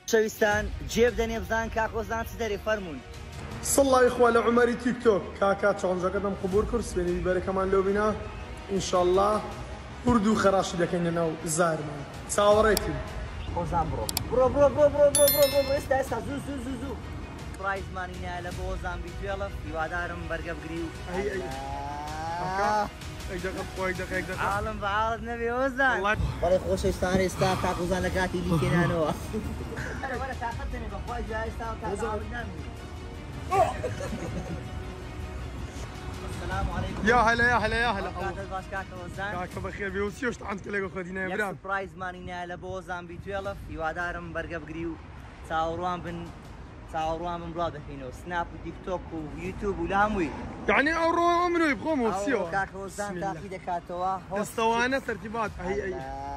شويستان جيب دني بزان كاكوزان تدري فرمون صلى الله إخوة عمري تيك توك كاكا تشالنجا قدم قبول كرس بيني بيبارك كمان لو بينا إن شاء الله أردو خراش لكن أنا زاهر معي ساوريتي اوزان برو برو استا زو برايز ماني على بوزان بيتويلا يوادارم برقه بقريو اي دقيقة عالم بعالم نبي اوزان والله خوش استاني استا كاكوزان لكاتي لي كينانو انا ولا تاخذتني بخوي جاي استا كاكوزان السلام عليكم يا هلا كاكا بخير بيوسيوش طعنت كلك خدينا يا برام برايز ماني على بوزان بيتويلا يوادارم برقه بقريو صاروان بن برادة هنا سناب وتيك توك ويوتيوب ولاموي يعني أورو منو يبغون وسيو كاكوزان تاخذ كاتوا استوانا ترتيبات هي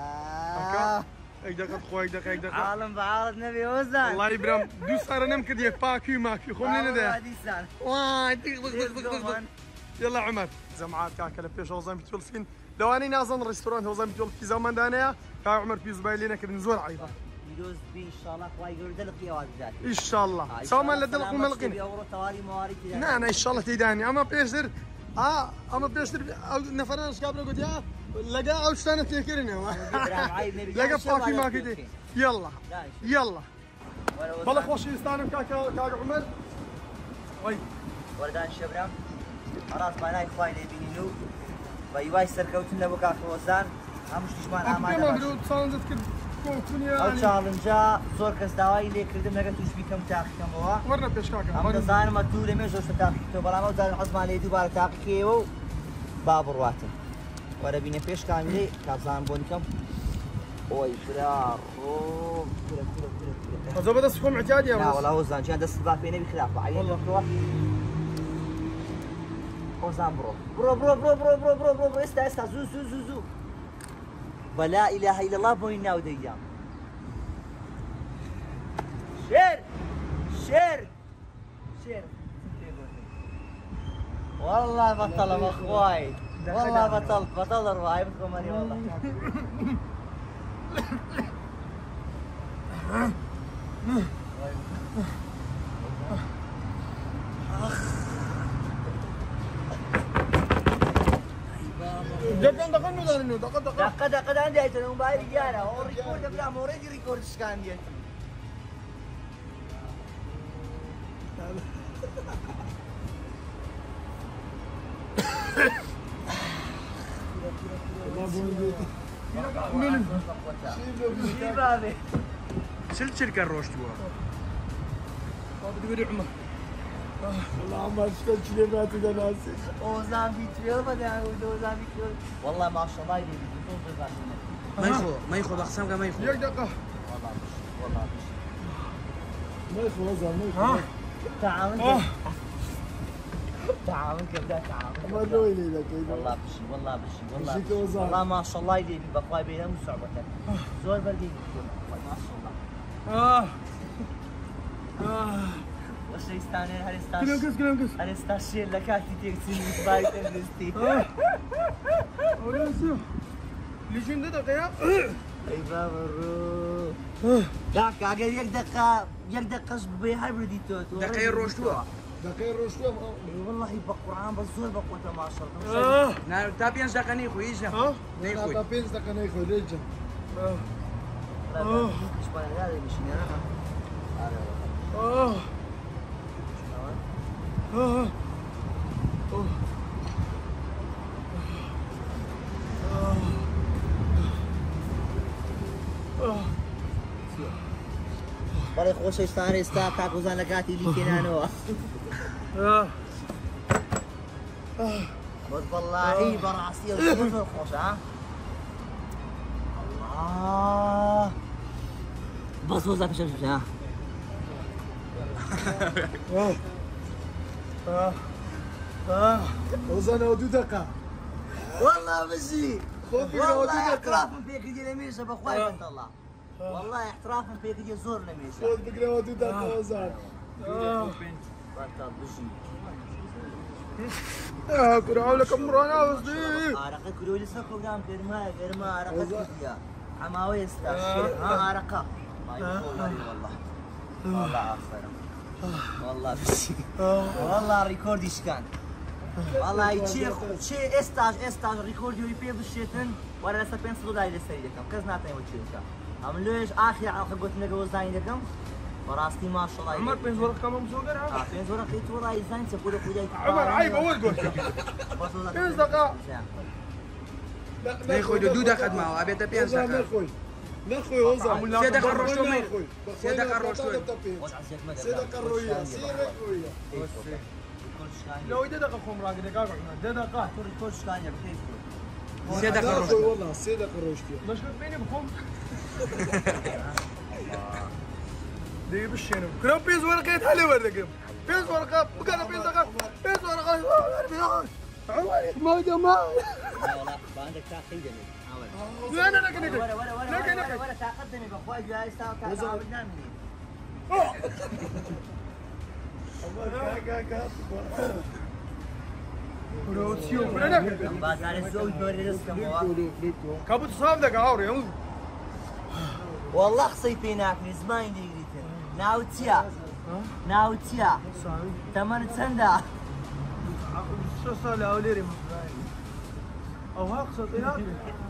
دقيقة خوي دقيقة عالم بعالم نبي وزان الله يبرم دو صار نمكد يك باكي ماكي خلينا ده واي يلا عمر زمعات كاكا لبيش وزان بتولفين لو اني نازل ريستوران وزان بتولف في زمان دانيا كا عمر في زبايلينا كد نزور عيطه يدوز بي ان شاء الله كواي يقول دلق يا والدات ان شاء الله سواء ما لدلق ملقين يورو توالي موارد نعم ان شاء الله تيداني اما بيشر اما بيشر نفرنا قبل قلت يا لقى او سنه تذكرني لقى باكي ماكي يلا والله خوش يستانم كاكا عمر وي وردان شبرام خلاص ما ناي خوي لبينو باي سركوتنا بكا خوزان همش دشمان امانه او چالنجا زۆر کەس داوای لێ کردم لەگەڵ توش بیکەم تاقیکەمەوە وەرنە پێش کاکە ئەم دەزانم دوو لە مێژۆش تاقیکەوە بەڵام ئەو دارم حەزمان لێ دووبارە تاقیکەوە و با بڕواتم وەرە بینە پێش کامیلێ کابزانم بۆ نکەم ئۆی فرا هذا بدا سكون اعتيادي لا والله وزان جان دست با پێ نەبی خراپە عەیەکەوە وزان برۆ ئێستا زوو ولا إله إلا الله بوين ناو ديام شير والله بطل اخواي والله بطل رواي بكم اني والله دقة عندي هيك الموبايل ديالها هو ريكورد بلا اوريدي ريكورد سكان ديالتي شلت شركة الروش جوا بدي عمر والله عمر شلت شليبات اذا ناسي اوزان بيتريل بدي اوزان بيتريل والله ما شاء الله يدي ما يخو اقسام ما يخو يا دقة والله ما يخو وزن تعاون كبدا تعاون ما دويني لك والله بشي والله ما شاء الله يدي بقواي بينهم صعبة زور بردي ما شاء الله وش يستاني هل لكاتي تيكسي باي تندستي ورسو ليش دقة يا اي بابا الروح داك اقل يك دقة بهايبردي توت دقيقة روشتوا والله بقران بزول بقوة ما شاء الله نعم تابينز دقة نيخو يجا نيخو تابينز دقة نيخو ريجا مش باين هذا مش والله خوش استاني استا كاكوزان لكاتي لي كينانو بس والله براسي الصفر خوش ها الله بس وزاك شوف ها وزن ودو دقة والله بشي والله احترافا فيك يجي لميشة بخواي بنت الله والله احترافا فيك يجي زور لميشة خذ بقرا ودو دقة وزن بطل بشي كرة لك مرانا وزدي عرقة كرولي سكو قام كرما عرقة كذيا حماوي استاشر عرقة والله والله عافية والله بس والله ريكورد إشكان والله شيء استاج ريكورد يوري بيه بالشيتن ولا لسه بين صدود هاي لسه يدكم كذا ناتين وتشيلك أم ليش آخر علاقة قلت لك وزاين دكم وراستي ما شاء الله عمر بين زورك كمان مسوقر بين زورك قلت والله زين تقول أخوي عمر عيب أول قلت بين دقائق نه خوی دو دقیقه ما آبی تا 5 دقیقه نخوي وزع 3 دقیقه روش تو می 3 دقیقه روش تو 3 دقیقه روية سير روية لو 2 دقيقة خم راقد دقائق 2 دقائق توري كل شكانيا بكيف 3 دقیقه روش والله 3 دقيقة روش مش بيني بخم دي بالشنو كرم بيز ورقة يتحلي ورقة بيز ورقة بقنا بيز ورقة بيز ورقة ما جماعة لا عندك تاخير لا لا لكن ولا تقدمي باخوي جاي ساعه نامني كابوت صام دك عوري يا والله خصيتيناك من زمان ديريتن ناوتيا تمن سندا شو صار لي اوليري او ها خصيتيناك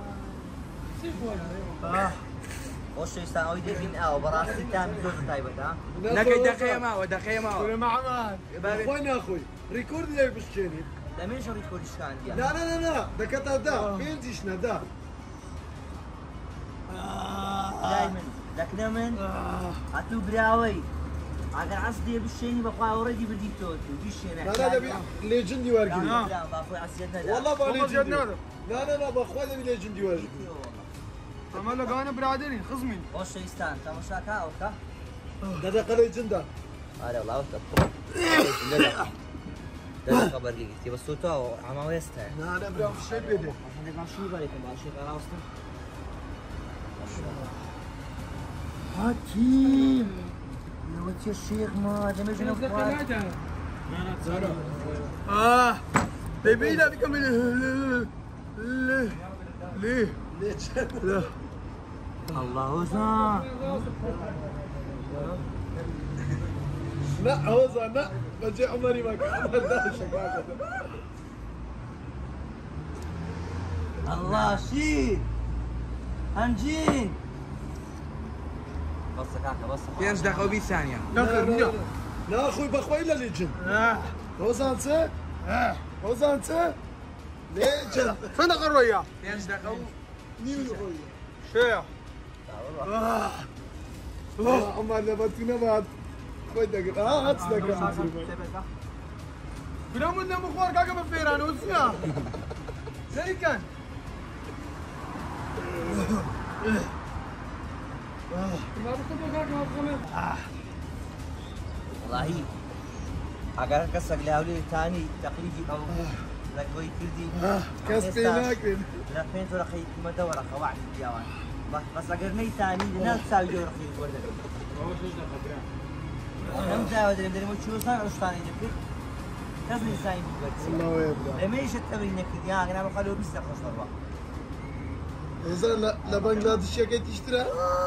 وش يستان او يدين او براسي تام زوج طيبه ها نكي دقيقه ما ودقيقه ما كل مع مان اخوينا اخوي ريكورد لي بالشيني لا مين شو ريكورد شكان دي لا لا لا دكتا دا فين ديشنا دا دائما ذاك من اتو براوي اگر عصدي بالشيني بقى اوريدي بدي توتو بالشيني لا لا لا ليجندي ورقي لا باخوي عسيتنا والله با ليجندي لا لا لا باخوي ليجندي ورقي اما لقانا برادري خصمي وش يستان تمشاكا او كا ده ليجندا هذا والله وقت ده خبر لي تي بس صوته عماوي يستا لا انا برا في الشيء بيدي احنا ماشي بالك ماشي خلاص حكيم يا ولد الشيخ ما جمجنا بيبي لا بكمل ليه ليه لا الله زان لا هو زان لا بجي عمري ما كان عمر ده شقاقة الله شيل هنجين بس كاكا بس 5 دقیقه و 20 ثانیه لا اخوي باخوي الا ليجن هو زان سه هو زان سه ليجن صندق الرؤيا 5 دقیقه و نيو الرؤيا شيخ عمر نباتنا بعد خوي دقيقة هات دقيقة برامون نمخوار كاكا بفيران وزيا زي كان والله اگر كسر لهولي ثاني تقليدي او لقوي كردي كاستيناكل لا فين ترى خي ما دور خوعد الديوان بس اگر ني ثاني الناس تساوي دور خي ورد هم زاود اللي مو شو صار اشتاني دك كازني ساين الله يبارك لما يجي التمرين كده يا انا بخلوه بس خسر وزن لبنغلاديش كي تشتري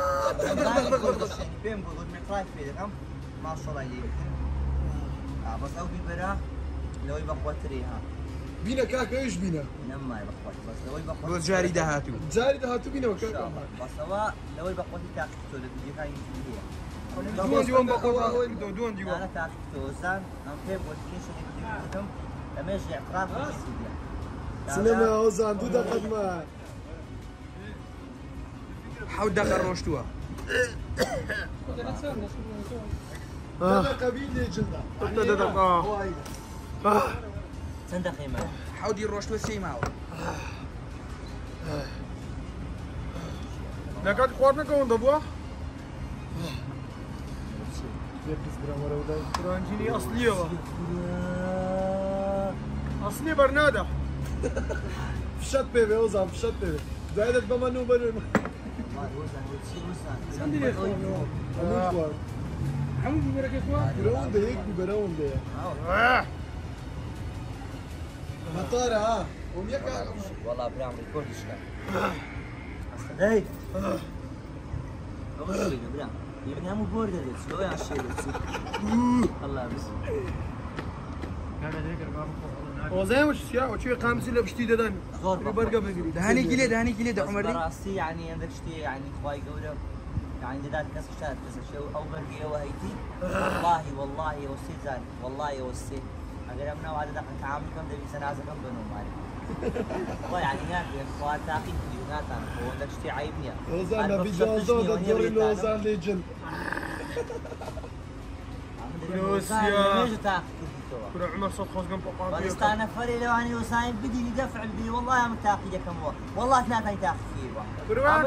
بين بقول متراك في ذا ما شاء الله عليه بس او بيبرا لو يبقى قوتريها بينا كاكا ايش بينا؟ نما يبقى قوت بس لو يبقى گل جاری دهاتو جاري ده هاتو بينا ان شاء وكاكا الله بس هو لو يبقى قوتي تاكتو اللي بيجي هاي دون ديوان بقول دون ديوان انا تاكتو زان ام كيف ودكيش اللي بدهم لما يجي اعتراف بالسيديا سلام وزن دو دقيقة ما 7 دقیقه روش تو دقيقة بيني جدا دقيقة صندق يمان 7 دیر روش تو 3 ماو لقد قوارنا كون دبوا فرانجيني أصلية أصلي برنادة فشت بيبي وزن فشت بيبي زايدك بمنو برن حمود بيبرك يا اخوان بيبرون ده هيك بيبرون ده مطار ها وميكا والله برام ريكورد اشكال هاي اغسل برام يعني هم بورد شو يا شيء الله بس وزين وش يا وشي خامس اللي بشتي ددان زور برقه بقري دهاني كيلي ده عمري براسي يعني عندك شتي يعني خواي قوله يعني ددان كاس شات كاس شو او برقه وهيتي والله وسي زاني والله وسي اگر امنا وعد دقن تعامل كم دبي سنازه كم بنو مالي يعني هناك خوات تاقي فيديوهات انا عندك شتي عيبني وزان بيجازو دوري لوزان ليجن روسيا كنا عمر صوت خوز جنب قاضي ولستانا فري لو اني وسايم بدي دفع البي والله ما تاقي كم والله ثلاثه تاقي فيه كروان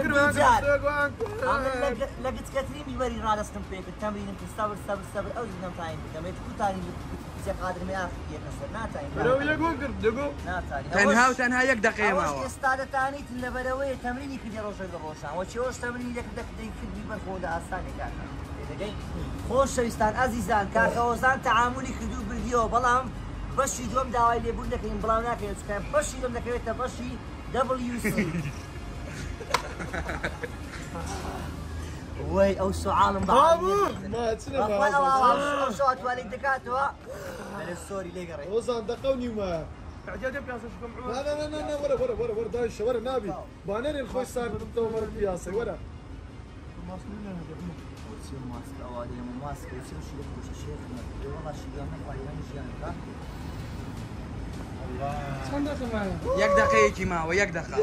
لقيت كثير يبري راد اسكم بيك التمرين انت صبر او زين تايم كما تكون ثاني قادر ما ياخذ يكسر ما تايم لو يقول دقو لا ثاني تنها يك دقيقه ما هو استاد ثاني تلبروي تمرين يكدي روشان وشوش تمرين لك دك يكدي برخود اساني كان خوش شوستان عزیزان کاکەوەزان تعاملی کردو بردیەوە بەڵام بەشی دوم داوای لێبوون دەکەین بڵاو ناکەین چکە بەشی دوم دەکەوێتە بەشی WC وەی ئەو سوعاڵم بەڵام شو توانی دەکاتەوە لە سۆری لێگەڕێ وزان دقوني ما اعجاب بياسه شكم عمر لا ورا دايش ورا نابي بانين الخوي صار تدور بياسه ورا ماسك اوادي ماسك يصير شيء يخش الشيخ والله شيء ما قايل الله يك دقيقه ما هو يك دقيقه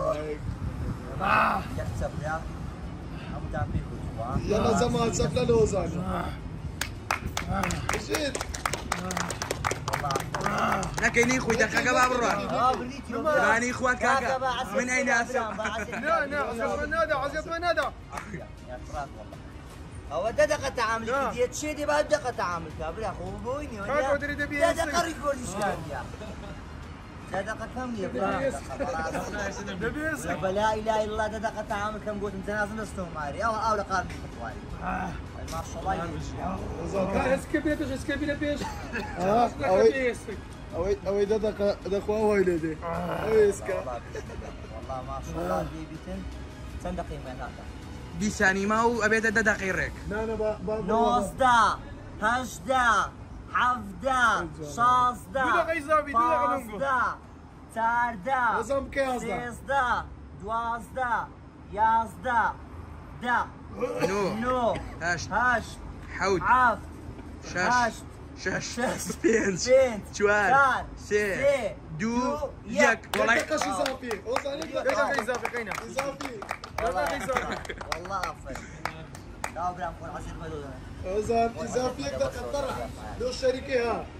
يكسب يا ابو دابي يلا زمان سفله لوزان شيت لكن خوي دقيقه باب الروح راني اخوات كاكا من اين اسف لا عزيز ما نادى يا فراق والله هو دقة تعامل كديت شيء دي بعد دقة تعامل كابري اخو بويني ولا دقة ريكورد كان يا دقة كم يا بلا لا اله الا الله دقة تعامل كم قلت انت نازل نستو ماري او لقال خطواري ما شاء الله اسكبي بيش اوي دقة ويلدي اوي اسكا والله ما شاء الله دي بيتن صندقين من هذا بيساني ما هو ابيت دقيقك لا نوزدا هجدا حفدا شازدا پازدا چاردا سيزدا دوازدا يازدا دا نو هشت حوت عفت شش بنت چوار سه دو يك والله اضافي اضافي قينا والله عفوا لا برام كون عزيز مدودنا اوزان اضافي دقه لو الشركه ها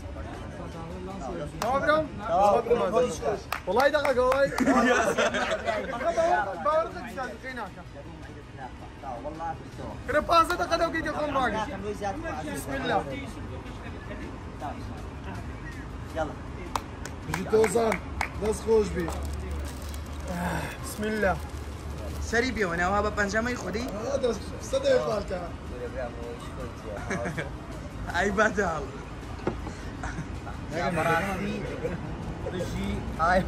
برام والله دقه قوي بارك قيناك والله كده بازه دقه دقيقه قوم باقي بسم الله يلا جيت اوزان ناس خوش بي بسم الله سري بيو انا وهذا بنجامي خدي هذا صدق فالتها اي بدل يا مراتي بجي هاي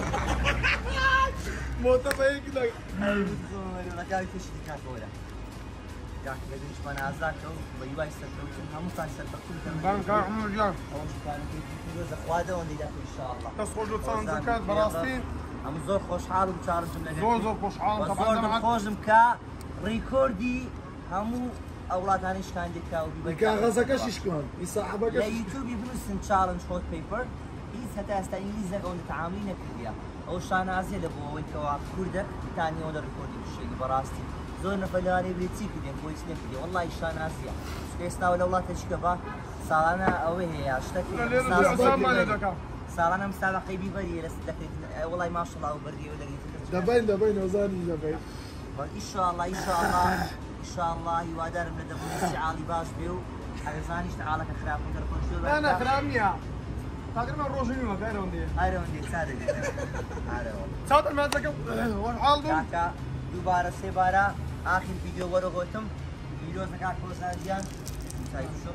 متفق لك انا جاي تشتي كاكولا جاك بديش منازاكو ويواي سلطوكم هم كان سلطوكم بانك عمر جان اول كان في جوز اخواده وندي ان شاء الله تصور صان زكاه براستين هم زور خوش حال وشارجم لك زور خوش حال طبعا خوشم كا ريكوردي همو اولاد هانيش كان ديكا وبيبقى كان غزك شكون يصاحبك لا يوتيوب يبنسن تشالنج هوت بيبر هيز حتى استا انجليزي او تعاملين كرديا او شانازي لبو ويكوا كردك ثاني ولا ريكوردي بالشيء براستي زور نفلاني بريتسي كدين كويس نكدي والله شانازي سبيسنا ولا والله تشكبا سالنا او هي اشتكي سالنا مسابقه بيبري لسدك والله ما شاء الله وبردي ولا دبين وزاني دبين ان شاء الله ان شاء الله يوادر من دبون استعالي باش بيو حرزانيش تعالك خراب وتركون شو انا خرامنيا تقريبا روجيني ما غيرهم دي صادق صادق ما تلقى وحال دو كاكا دوباره سه باره اخر فيديو ورو گوتم فيديو زكاك کوسازيان شايف شو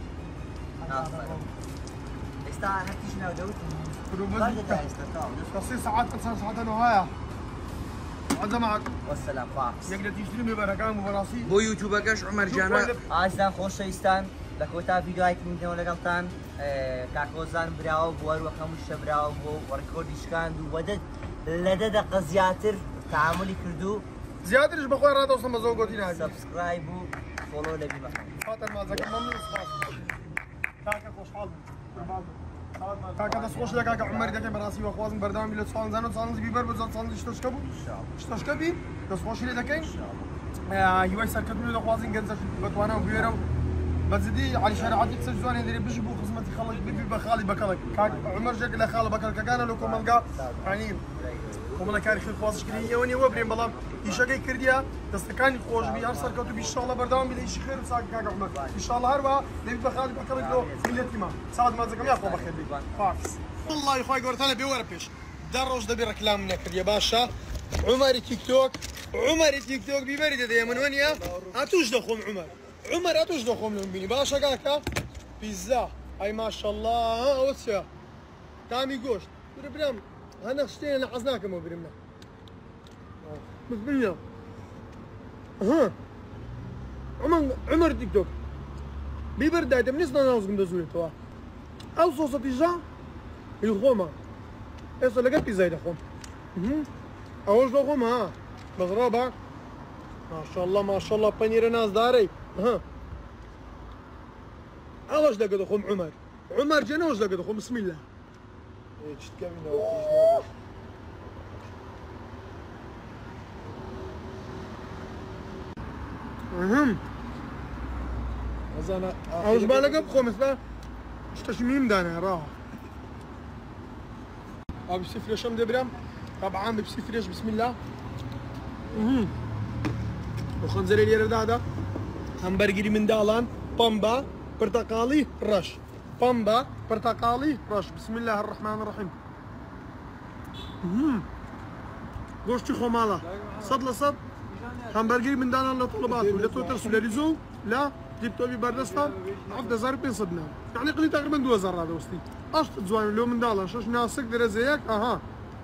استا هتيش ناو دوت تصير ساعات 5 ساعات نهايه عزا معك والسلام خالص يقدر تشتري من بركان وبراسي بو يوتيوبەکەش عمەر جانە ئازان خۆشەویستان لە کۆتا ڤیدیۆیەکی میدەوە لەگەڵتان کاکۆزان براوە بووە وەک هەموو شتە براوە بۆ ڕێکۆردی شکاند و وەدەت لە 10 دقە زیاتر تعاملی کردو زیاترش بەخۆی ڕادەوسم بە زۆر گۆتی ناکەم سبسکرایب و فۆلۆ لەبی مەکەن فاتن مازەکەم مەمنون سپاس کاکە خۆشحاڵ بوو کاکە دەست خۆش لە کاکە عومەری دەکەم بەڕاستی وەخوازم بەردەوامی لە چاڵنجان و چاڵنج بیبەر بۆ چاڵنج شتەشکە بوو شتەشکە بی دەست خۆشی لێ دەکەین هیوای سەرکەوتنی دەخوازین گەنجەش بەتوانە و بوێرە و بەجددی علی شەریعەتی قسە جوانێ دەرێ بژی بوو خزمەتی خەڵک ببی بە خاڵی بەکەڵک کاک عومەر ژێک لە خاڵە بەکەڵکەکانە لە کۆمەلگا ینی کۆمەڵەکانی خوازشکردنی ئێوە نیە وەبرێن بەڵام ئیشەکەی کردیە دەستەکانی خۆشبی هەر سەرکەوت و بیشڵە بەردەوام بێ ئیشی خێر و چاک کاک عومەر ئینشاڵڵا هەروە دەبی بە خاڵی بەکەڵک لۆ میلەتیمان ساعت مازەکەم یا خۆ بەخێر بی خواحافظ والله خوای گەورەتانە بێ وەرە پێش دە ڕۆژ دەبێ ڕەکلام نەکردیە باشە عومەری تیک تۆک بیبەری دەدەیە من وەنیە ئاتوش دەخۆم عومەر ئاتوش دەخۆم لەم بینی باشە کاکە پیزا ئای ماشەڵڵا ئەوە چیە تامی گۆشت برم هەنە شتێنە لە حەز ناکەمەوە برم نە بسم الله عومەر تیک تۆک بیبەر دایتە من نیستە نازگم دەزوێتەوە ئەو سۆسە پیژە خۆمە ئێستا لەگەڵ پیزای دەخۆم ئەوەش دەخۆم ها بەزڕا بە ماشەڵڵا پەنیرە نازدارەی ئەوەش لەگە دەخۆم عومەر جێنەوەش لەگە دەخۆم بسم الله ئەوش با لەگە بخۆم ئێستا شتەشی میمدانە ڕاوە بيبسي فريش مدبرم طبعا بيبسي فريش بسم الله وخنزري لي هذا همبرجري من دالان بامبا برتقالي رش بسم الله الرحمن الرحيم قوشتي خمالة صد لصد همبرجري من دالان لطلبات ولا توترس ولا ريزو لا جبتوا بي بردستا عفده زار بين صدنا يعني قلي تقريبا 2000 هذا وسطي اشت زوان لو من دالان شاش ناسك درزيك اها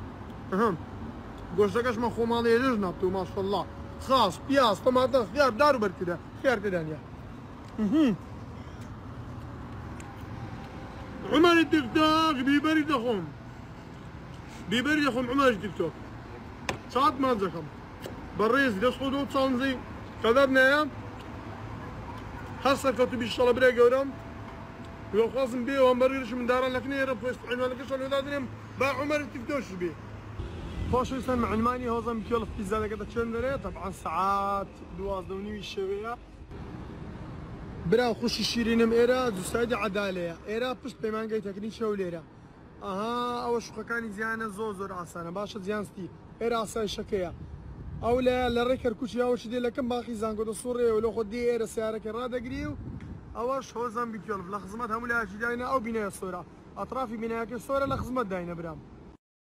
قوشتكاش ما خمالة ليش نبتو ما شاء الله خاص بياس طماطم خيار دارو بركده خيار تدانيا عمر التيك توك بيبري دخوم عمر التيك توك ساعات ما زكم بالريز دسخدو تصنزي كذبنا يا حصل كتب الشغل بريق ورم لو خاصم بيه وهمبرجرش من داران لكن يرب كويس عنوان لك شغل ودادرم با عمر التيك توك بيه خوش يسمع علماني هوزن بكيولف بيتزا لقد تشندري طبعا ساعات دواز دوني الشوية برا خوش شيرينم إيرا زوسايد عدالية إيرا بس بيمان جاي تكني شوليرا أول شو كان زيانة زوزر عسانة باشا زيانستي إيرا عسان شكيا أو لا لركر كوشي أول شيء لكن باقي زانقو الصورة ولو خدي إيرا سيارة كرادا قريو أول شو هوزن بكيولف لخزمات هم لا شي داينا أو بناء الصورة أطراف بناء الصورة لخزمات داينا برام